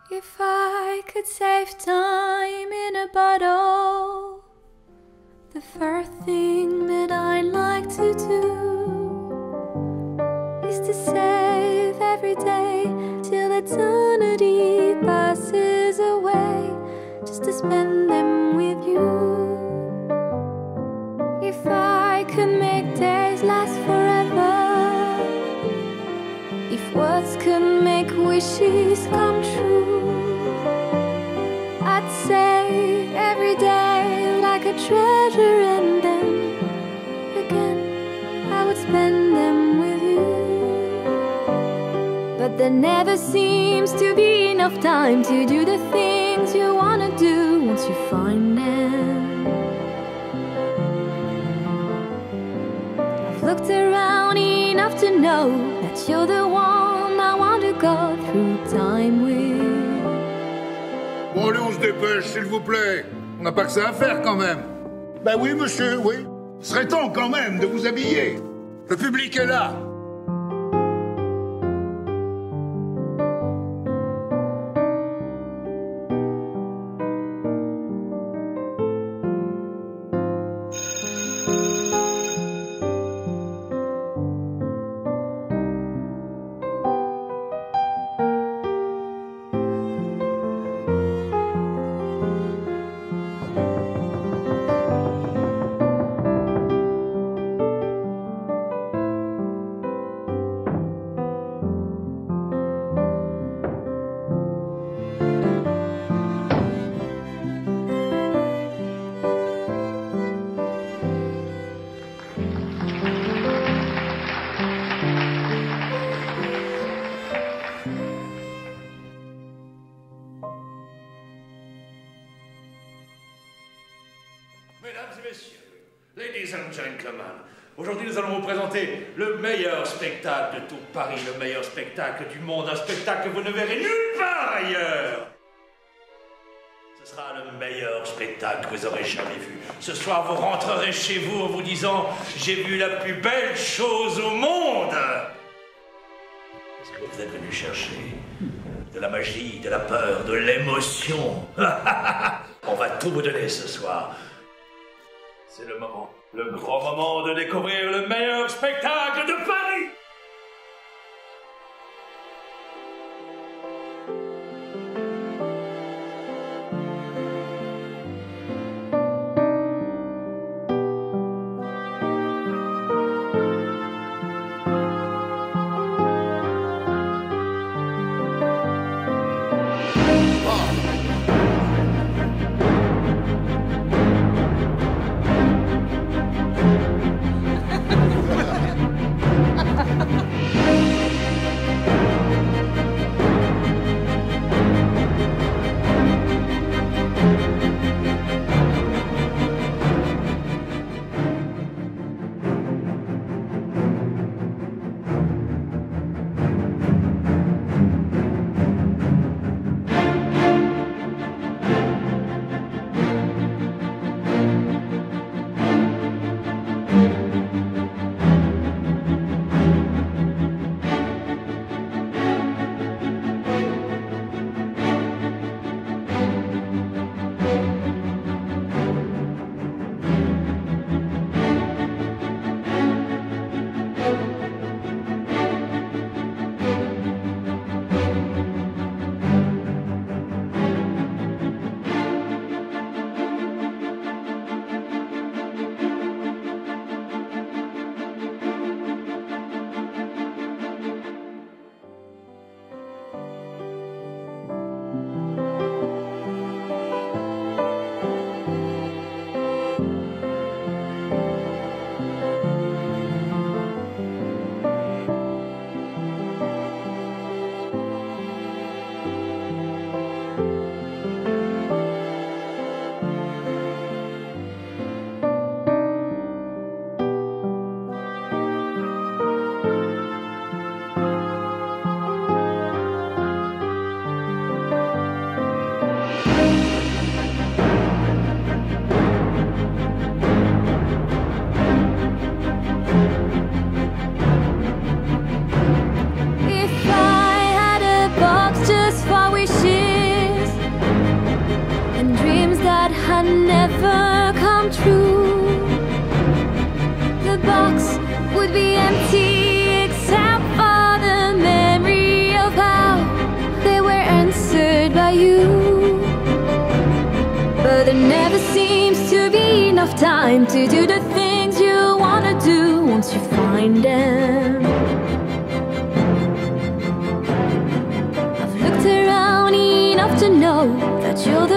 If I could save time in a bottle, the first thing that I'd like to do is to save every day till eternity passes away, just to spend them with you. If I could make days last forever, if words could make wishes come true, I'd save every day like a treasure, and then again I would spend them with you. But there never seems to be enough time to do the things you wanna do once you find them. I've looked around enough to know that you're the one I want to go through time with. Bon, allez, on se dépêche, s'il vous plaît. On n'a pas que ça à faire, quand même. Ben oui, monsieur, oui. Serait temps, quand même, de vous habiller. Le public est là. Mesdames et messieurs, ladies and gentlemen, aujourd'hui nous allons vous présenter le meilleur spectacle de tout Paris, le meilleur spectacle du monde, un spectacle que vous ne verrez nulle part ailleurs. Ce sera le meilleur spectacle que vous aurez jamais vu. Ce soir, vous rentrerez chez vous en vous disant « J'ai vu la plus belle chose au monde !» Qu'est-ce que vous êtes venu chercher? De la magie, de la peur, de l'émotion. On va tout vous donner ce soir. C'est le moment, le grand moment de découvrir le meilleur spectacle de Paris. that never come true. The box would be empty except for the memory of how they were answered by you. But there never seems to be enough time to do the things you wanna do once you find them. I've looked around enough to know that you're